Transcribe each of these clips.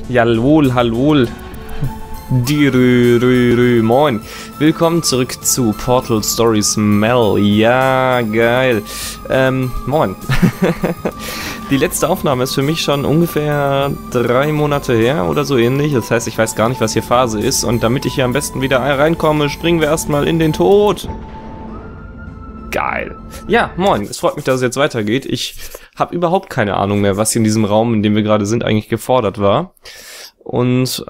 Jalol, hallo. Moin. Willkommen zurück zu Portal Stories Mel. Ja, geil. Moin. Die letzte Aufnahme ist für mich schon ungefähr 3 Monate her oder so ähnlich. Das heißt, ich weiß gar nicht, was hier Phase ist. Und damit ich hier am besten wieder reinkomme, springen wir erstmal in den Tod. Geil. Ja, moin. Es freut mich, dass es jetzt weitergeht. Ich habe überhaupt keine Ahnung mehr, was hier in diesem Raum, in dem wir gerade sind, eigentlich gefordert war. Und,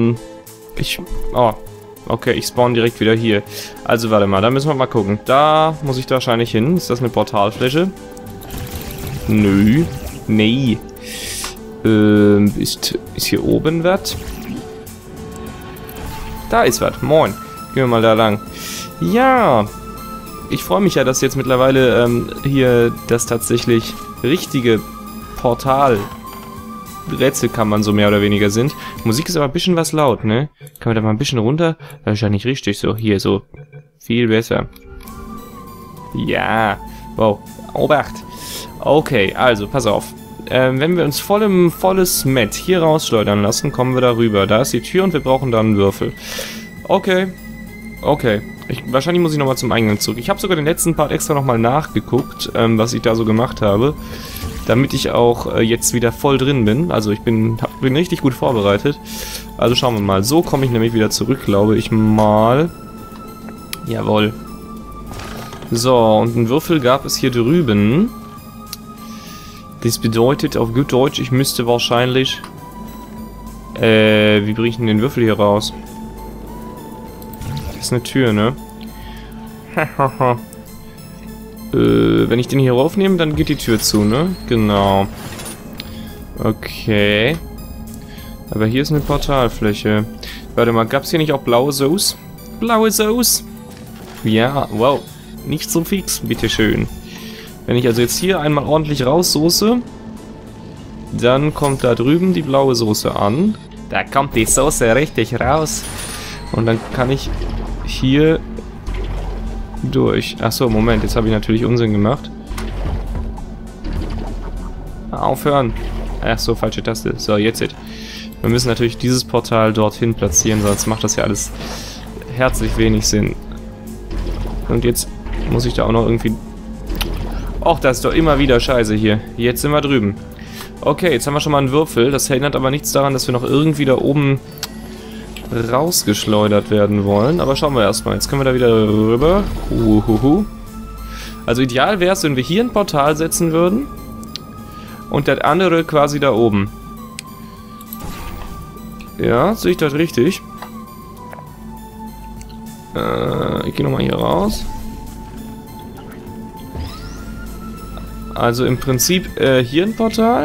okay, ich spawn direkt wieder hier. Also, warte mal, da müssen wir mal gucken. Da muss ich da wahrscheinlich hin. Ist das eine Portalfläche? Nö. Nee. Ist hier oben was? Da ist was. Moin. Gehen wir mal da lang. Ja. Ich freue mich ja, dass jetzt mittlerweile hier das tatsächlich richtige Portal-Rätselkammern so mehr oder weniger sind. Musik ist aber ein bisschen was laut, ne? Kann man da mal ein bisschen runter? Das ist ja nicht richtig so. Hier, so. Viel besser. Ja. Wow. Obacht. Okay, also, pass auf. Wenn wir uns volles Met hier rausschleudern lassen, kommen wir da rüber. Da ist die Tür und wir brauchen da einen Würfel. Okay. Okay. Wahrscheinlich muss ich nochmal zum Eingang zurück. Ich habe sogar den letzten Part extra nochmal nachgeguckt, was ich da so gemacht habe. Damit ich auch jetzt wieder voll drin bin. Also ich bin richtig gut vorbereitet. Also schauen wir mal. So komme ich nämlich wieder zurück, glaube ich mal. Jawohl. So, und einen Würfel gab es hier drüben. Das bedeutet auf gut Deutsch, ich müsste wahrscheinlich... wie bringe ich denn den Würfel hier raus? Das ist eine Tür, ne? Wenn ich den hier raufnehme, dann geht die Tür zu, ne? Genau. Okay. Aber hier ist eine Portalfläche. Warte mal, gab es hier nicht auch blaue Sauce? Blaue Sauce? Ja, wow. Nicht so fix, bitteschön. Wenn ich also jetzt hier einmal ordentlich raussoße, dann kommt da drüben die blaue Soße an. Da kommt die Soße richtig raus. Und dann kann ich hier durch. Achso, Moment, jetzt habe ich natürlich Unsinn gemacht. Aufhören. Achso, falsche Taste. So, jetzt. Wir müssen natürlich dieses Portal dorthin platzieren, sonst macht das ja alles herzlich wenig Sinn. Und jetzt muss ich da auch noch irgendwie... Och, das ist doch immer wieder scheiße hier. Jetzt sind wir drüben. Okay, jetzt haben wir schon mal einen Würfel. Das erinnert aber nichts daran, dass wir noch irgendwie da oben rausgeschleudert werden wollen. Aber schauen wir erstmal. Jetzt können wir da wieder rüber. Also ideal wäre es, wenn wir hier ein Portal setzen würden. Und das andere quasi da oben. Ja, sehe ich das richtig? Ich gehe nochmal hier raus. Also im Prinzip hier ein Portal.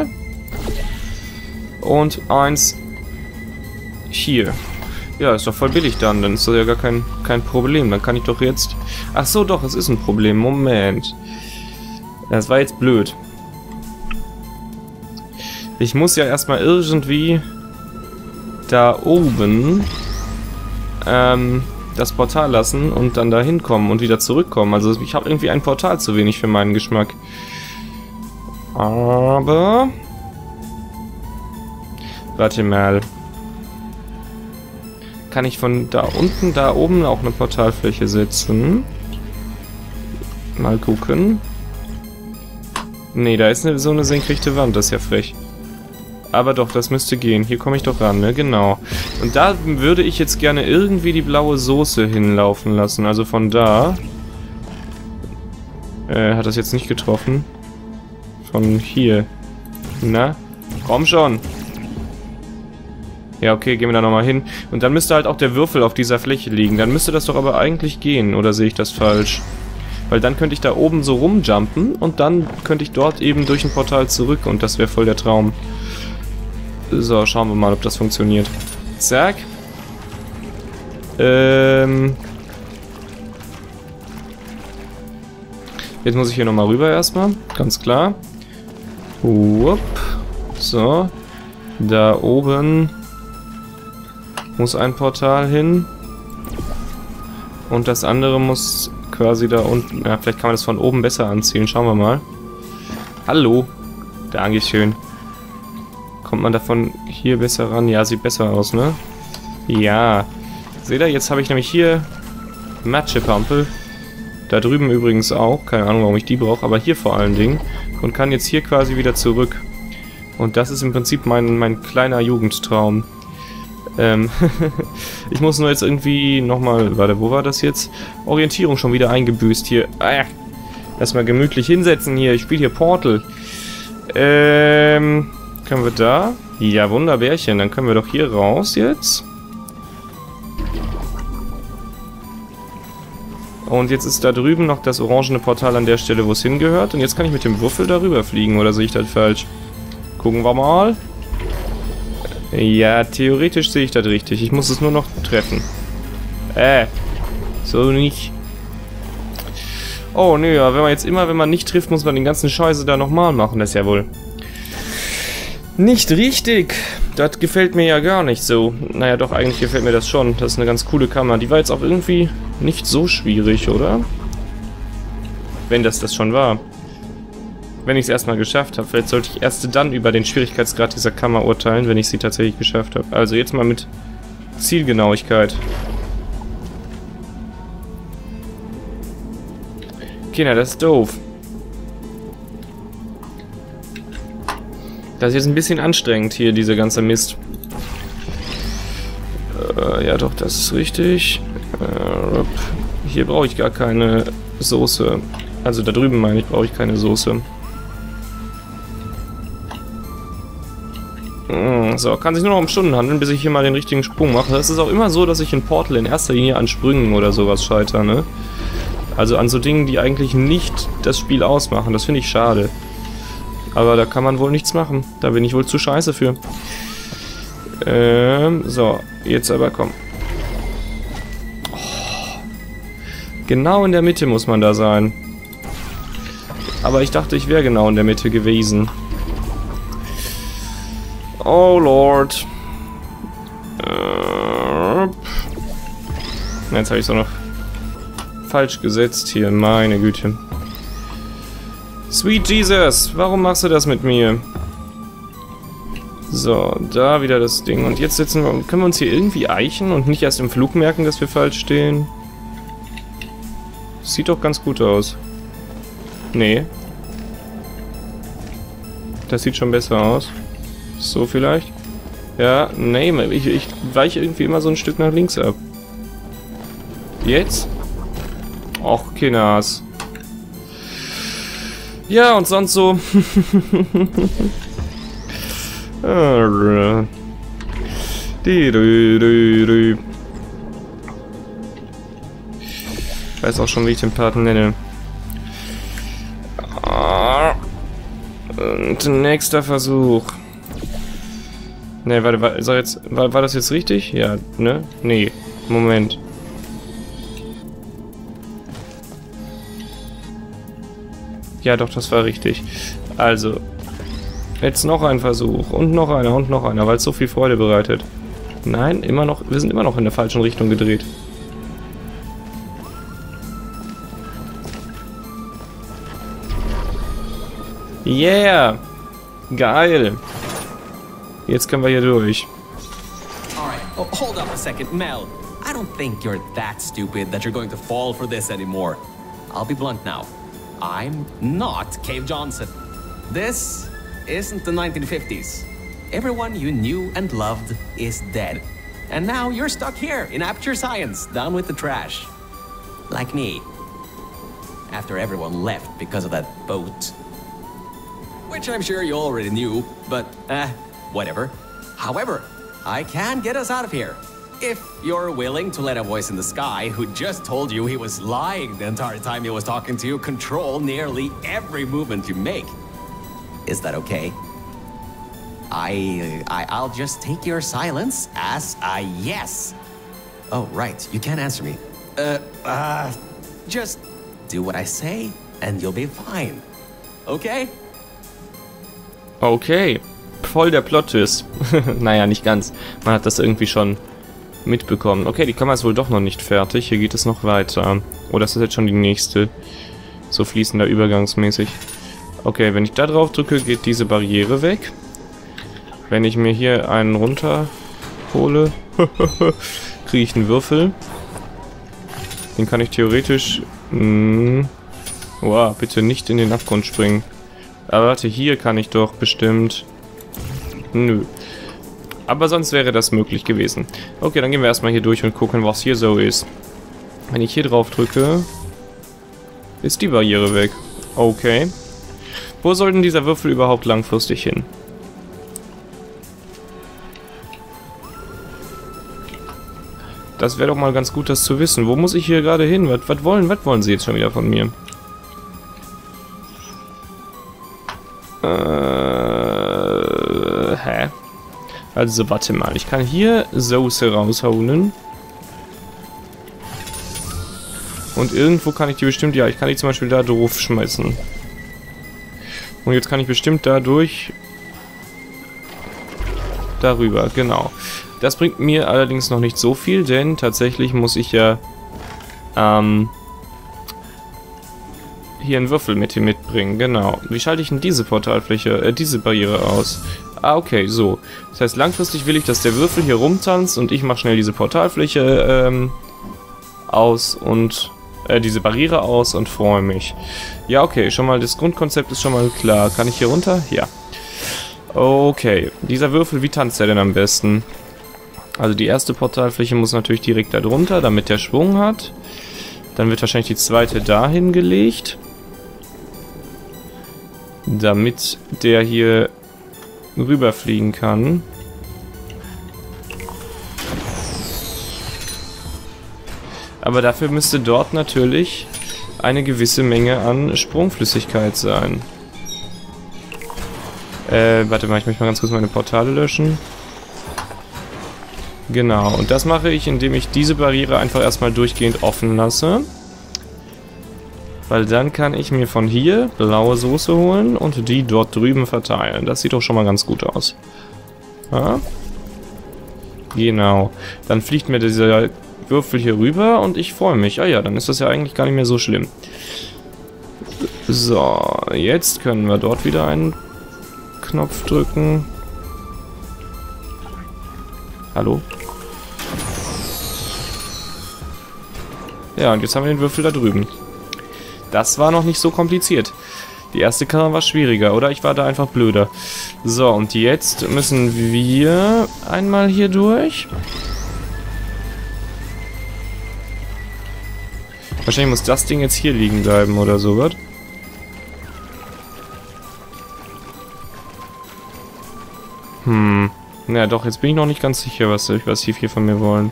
Und eins hier. Ja, ist doch voll billig dann. Dann ist das ja gar kein Problem. Dann kann ich doch jetzt... Ach so, doch, es ist ein Problem. Moment. Das war jetzt blöd. Ich muss ja erstmal irgendwie da oben das Portal lassen und dann da hinkommen und wieder zurückkommen. Also ich habe irgendwie ein Portal zu wenig für meinen Geschmack. Aber... Warte mal. Kann ich von da unten, da oben auch eine Portalfläche setzen? Mal gucken. Nee, da ist so eine senkrechte Wand, das ist ja frech. Aber doch, das müsste gehen. Hier komme ich doch ran, ne? Genau. Und da würde ich jetzt gerne irgendwie die blaue Soße hinlaufen lassen. Also von da. Hat das jetzt nicht getroffen? Von hier. Na? Komm schon! Ja, okay, gehen wir da nochmal hin. Und dann müsste halt auch der Würfel auf dieser Fläche liegen. Dann müsste das doch aber eigentlich gehen, oder sehe ich das falsch? Weil dann könnte ich da oben so rumjumpen und dann könnte ich dort eben durch ein Portal zurück und das wäre voll der Traum. So, schauen wir mal, ob das funktioniert. Zack. Jetzt muss ich hier nochmal rüber erstmal, ganz klar. Wupp. So. Da oben muss ein Portal hin. Und das andere muss quasi da unten... Ja, vielleicht kann man das von oben besser anziehen. Schauen wir mal. Hallo. Dankeschön. Kommt man davon hier besser ran? Ja, sieht besser aus, ne? Ja. Seht ihr, jetzt habe ich nämlich hier Matschepampe. Da drüben übrigens auch. Keine Ahnung, warum ich die brauche, aber hier vor allen Dingen. Und kann jetzt hier quasi wieder zurück. Und das ist im Prinzip mein kleiner Jugendtraum. Ich muss nur jetzt irgendwie nochmal... Warte, wo war das jetzt? Orientierung schon wieder eingebüßt hier. Erstmal gemütlich hinsetzen hier. Ich spiele hier Portal. Können wir da? Ja, Wunderbärchen. Dann können wir doch hier raus jetzt. Und jetzt ist da drüben noch das orangene Portal an der Stelle, wo es hingehört. Und jetzt kann ich mit dem Würfel darüber fliegen. Oder sehe ich das falsch? Gucken wir mal. Ja, theoretisch sehe ich das richtig. Ich muss es nur noch treffen. So nicht. Oh, nö, ja, wenn man nicht trifft, muss man den ganzen Scheiße da nochmal machen. Das ist ja wohl nicht richtig. Das gefällt mir ja gar nicht so. Naja, doch, eigentlich gefällt mir das schon. Das ist eine ganz coole Kammer. Die war jetzt auch irgendwie nicht so schwierig, oder? Wenn das schon war. Wenn ich es erstmal geschafft habe. Vielleicht sollte ich erst dann über den Schwierigkeitsgrad dieser Kammer urteilen, wenn ich sie tatsächlich geschafft habe. Also jetzt mal mit Zielgenauigkeit. Kinder, das ist doof. Das ist jetzt ein bisschen anstrengend hier, dieser ganze Mist. Ja doch, das ist richtig. Hier brauche ich gar keine Soße. Also da drüben meine ich, brauche ich keine Soße. So, kann sich nur noch um Stunden handeln, bis ich hier mal den richtigen Sprung mache. Das ist auch immer so, dass ich in Portal in erster Linie an Sprüngen oder sowas scheitere, ne? Also an so Dingen, die eigentlich nicht das Spiel ausmachen. Das finde ich schade. Aber da kann man wohl nichts machen. Da bin ich wohl zu scheiße für. So, jetzt aber komm. Oh. Genau in der Mitte muss man da sein. Aber ich dachte, ich wäre genau in der Mitte gewesen. Oh Lord. Jetzt habe ich es auch noch falsch gesetzt hier. Meine Güte. Sweet Jesus, warum machst du das mit mir? So, da wieder das Ding. Und jetzt können wir uns hier irgendwie eichen und nicht erst im Flug merken, dass wir falsch stehen? Sieht doch ganz gut aus. Nee. Das sieht schon besser aus. So vielleicht? Ja, nee, ich weiche irgendwie immer so ein Stück nach links ab. Jetzt? Och, Kinders. Ja, und sonst so. Ich weiß auch schon, wie ich den Part nenne. Und nächster Versuch. Ne, warte, war das jetzt richtig? Ja, ne? Nee, Moment. Ja, doch, das war richtig. Also, jetzt noch ein Versuch. Und noch einer und noch einer, weil es so viel Freude bereitet. Nein, immer noch. Wir sind immer noch in der falschen Richtung gedreht. Yeah! Geil! Jetzt können wir hier durch. Alright, oh, hold up a second, Mel. I don't think you're that stupid that you're going to fall for this anymore. I'll be blunt now. I'm not Cave Johnson. This isn't the 1950s. Everyone you knew and loved is dead. And now you're stuck here in Aperture Science, down with the trash. Like me. After everyone left because of that boat. Which I'm sure you already knew, but whatever. However, I can get us out of here. If you're willing to let a voice in the sky who just told you he was lying the entire time he was talking to you control nearly every movement you make. Is that okay? I'll just take your silence as a yes. Oh, right, you can't answer me. Just do what I say and you'll be fine. Okay? Okay. Voll der Plot-Twist. Naja, nicht ganz. Man hat das irgendwie schon mitbekommen. Okay, die Kammer ist wohl doch noch nicht fertig. Hier geht es noch weiter. Oh, das ist jetzt schon die nächste. So fließender übergangsmäßig. Okay, wenn ich da drauf drücke, geht diese Barriere weg. Wenn ich mir hier einen runterhole, kriege ich einen Würfel. Den kann ich theoretisch... Wow, bitte nicht in den Abgrund springen. Aber warte, hier kann ich doch bestimmt... Nö. Aber sonst wäre das möglich gewesen. Okay, dann gehen wir erstmal hier durch und gucken, was hier so ist. Wenn ich hier drauf drücke, ist die Barriere weg. Okay. Wo soll denn dieser Würfel überhaupt langfristig hin? Das wäre doch mal ganz gut, das zu wissen. Wo muss ich hier gerade hin? Was wollen sie jetzt schon wieder von mir? Hä? Also, warte mal. Ich kann hier Soße rausholen. Und irgendwo kann ich die bestimmt... Ja, ich kann die zum Beispiel da drauf schmeißen. Und jetzt kann ich bestimmt dadurch... Darüber, genau. Das bringt mir allerdings noch nicht so viel, denn tatsächlich muss ich ja... hier einen Würfel mitbringen, genau. Wie schalte ich denn diese Portalfläche, diese Barriere aus? Ah, okay, so. Das heißt, langfristig will ich, dass der Würfel hier rumtanzt und ich mache schnell diese Portalfläche aus und diese Barriere aus und freue mich. Ja, okay, schon mal das Grundkonzept ist schon mal klar. Kann ich hier runter? Ja. Okay, dieser Würfel, wie tanzt er denn am besten? Also die erste Portalfläche muss natürlich direkt da drunter, damit der Schwung hat. Dann wird wahrscheinlich die zweite dahin gelegt. Damit der hier rüberfliegen kann. Aber dafür müsste dort natürlich eine gewisse Menge an Sprungflüssigkeit sein. Warte mal, ich möchte mal ganz kurz meine Portale löschen. Genau, und das mache ich, indem ich diese Barriere einfach erstmal durchgehend offen lasse. Weil dann kann ich mir von hier blaue Soße holen und die dort drüben verteilen. Das sieht doch schon mal ganz gut aus. Ja? Genau. Dann fliegt mir dieser Würfel hier rüber und ich freue mich. Ah ja, dann ist das ja eigentlich gar nicht mehr so schlimm. So, jetzt können wir dort wieder einen Knopf drücken. Hallo? Ja, und jetzt haben wir den Würfel da drüben. Das war noch nicht so kompliziert. Die erste Kamera war schwieriger, oder? Ich war da einfach blöder. So, und jetzt müssen wir einmal hier durch. Wahrscheinlich muss das Ding jetzt hier liegen bleiben oder sowas. Na doch, jetzt bin ich noch nicht ganz sicher, was sie hier von mir wollen.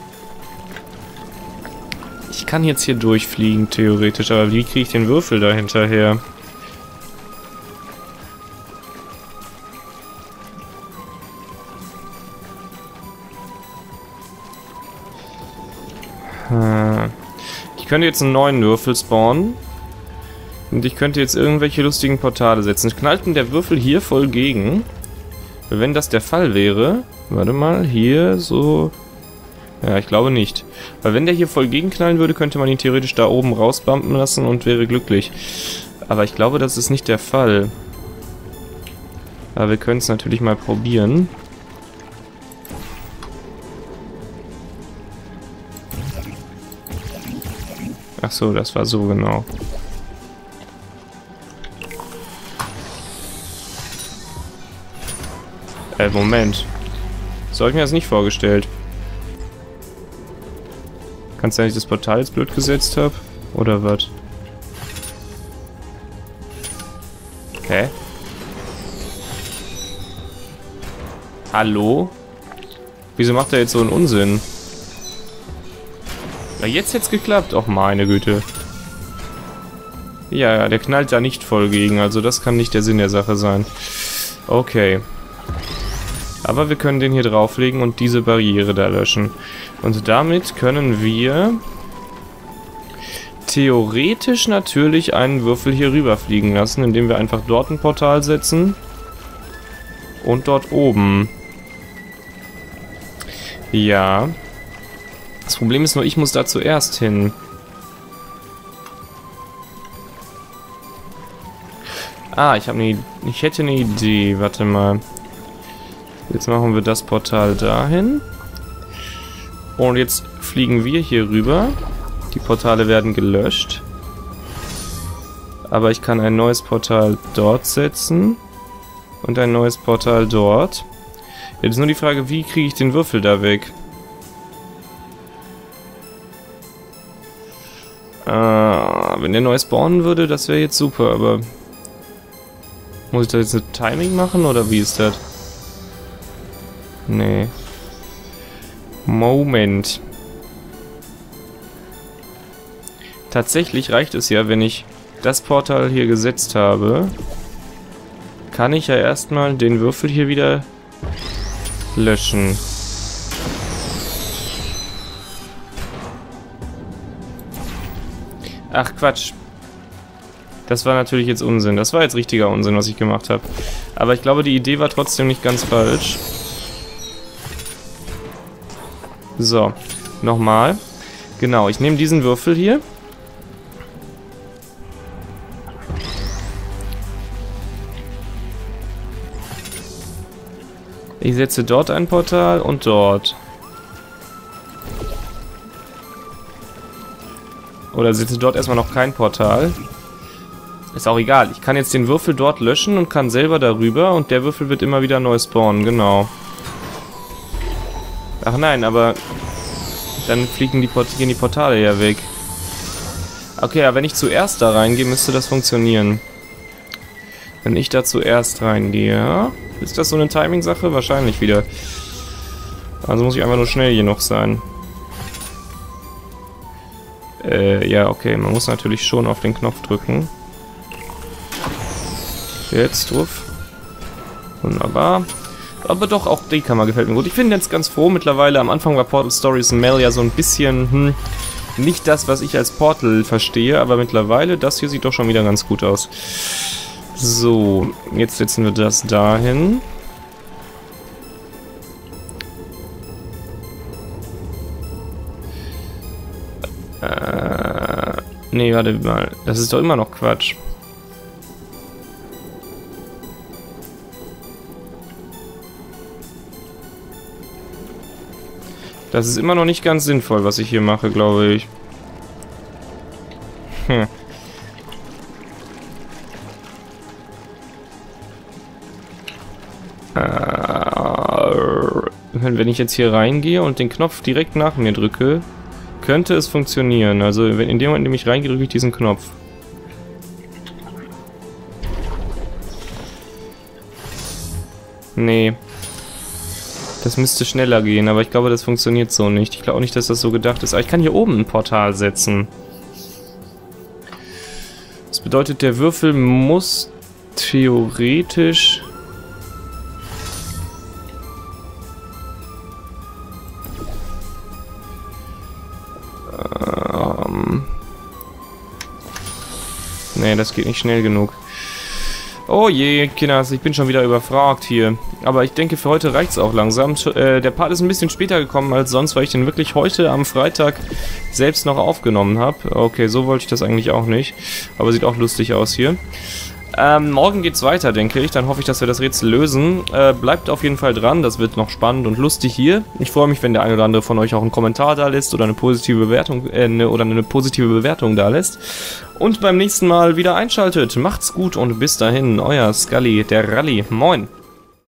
Ich kann jetzt hier durchfliegen, theoretisch, aber wie kriege ich den Würfel da hinterher? Ich könnte jetzt einen neuen Würfel spawnen. Und ich könnte jetzt irgendwelche lustigen Portale setzen. Knallt denn der Würfel hier voll gegen? Wenn das der Fall wäre... Warte mal, hier so... Ja, ich glaube nicht. Weil wenn der hier voll gegenknallen würde, könnte man ihn theoretisch da oben rausbumpen lassen und wäre glücklich. Aber ich glaube, das ist nicht der Fall. Aber wir können es natürlich mal probieren. Ach so, das war so genau. Moment. So habe ich mir das nicht vorgestellt. Kann es sein, dass ich das Portal jetzt blöd gesetzt habe? Oder was? Hä? Hallo? Wieso macht er jetzt so einen Unsinn? Ja, jetzt hätte es geklappt. Och, meine Güte. Ja, der knallt da nicht voll gegen. Also das kann nicht der Sinn der Sache sein. Okay. Aber wir können den hier drauflegen und diese Barriere da löschen. Und damit können wir theoretisch natürlich einen Würfel hier rüberfliegen lassen, indem wir einfach dort ein Portal setzen. Und dort oben. Ja. Das Problem ist nur, ich muss da zuerst hin. Ah, ich hätte eine Idee. Warte mal. Jetzt machen wir das Portal dahin. Und jetzt fliegen wir hier rüber. Die Portale werden gelöscht. Aber ich kann ein neues Portal dort setzen. Und ein neues Portal dort. Jetzt ist nur die Frage, wie kriege ich den Würfel da weg? Wenn der neu spawnen würde, das wäre jetzt super, aber... Muss ich da jetzt ein Timing machen, oder wie ist das? Nee. Moment. Tatsächlich reicht es ja, wenn ich das Portal hier gesetzt habe, kann ich ja erstmal den Würfel hier wieder löschen. Ach Quatsch. Das war natürlich jetzt Unsinn. Das war jetzt richtiger Unsinn, was ich gemacht habe. Aber ich glaube, die Idee war trotzdem nicht ganz falsch. So, nochmal. Genau, ich nehme diesen Würfel hier. Ich setze dort ein Portal und dort. Oder setze dort erstmal noch kein Portal. Ist auch egal. Ich kann jetzt den Würfel dort löschen und kann selber darüber und der Würfel wird immer wieder neu spawnen, genau. Ach nein, aber dann gehen die Portale ja weg. Okay, aber wenn ich zuerst da reingehe, müsste das funktionieren. Wenn ich da zuerst reingehe... Ist das so eine Timing-Sache? Wahrscheinlich wieder. Also muss ich einfach nur schnell genug sein. Ja, okay. Man muss natürlich schon auf den Knopf drücken. Jetzt drauf. Wunderbar. Aber doch, auch die Kammer gefällt mir gut. Ich bin jetzt ganz froh mittlerweile. Am Anfang war Portal Stories Mel ja so ein bisschen... nicht das, was ich als Portal verstehe. Aber mittlerweile, das hier sieht doch schon wieder ganz gut aus. So, jetzt setzen wir das dahin. Nee, warte mal. Das ist doch immer noch Quatsch. Das ist immer noch nicht ganz sinnvoll, was ich hier mache, glaube ich. Wenn ich jetzt hier reingehe und den Knopf direkt nach mir drücke, könnte es funktionieren. Also in dem Moment, in dem ich reingehe, drücke ich diesen Knopf. Nee. Das müsste schneller gehen, aber ich glaube, das funktioniert so nicht. Ich glaube auch nicht, dass das so gedacht ist. Aber ich kann hier oben ein Portal setzen. Das bedeutet, der Würfel muss theoretisch... Nee, das geht nicht schnell genug. Oh je, Kinders, ich bin schon wieder überfragt hier. Aber ich denke, für heute reicht es auch langsam. Der Part ist ein bisschen später gekommen als sonst, weil ich den wirklich heute am Freitag selbst noch aufgenommen habe. Okay, so wollte ich das eigentlich auch nicht. Aber sieht auch lustig aus hier. Morgen geht's weiter, denke ich. Dann hoffe ich, dass wir das Rätsel lösen. Bleibt auf jeden Fall dran, das wird noch spannend und lustig hier. Ich freue mich, wenn der ein oder andere von euch auch einen Kommentar da lässt oder eine positive Bewertung, eine positive Bewertung da lässt. Und beim nächsten Mal wieder einschaltet. Macht's gut und bis dahin, euer Scully, der Rally. Moin!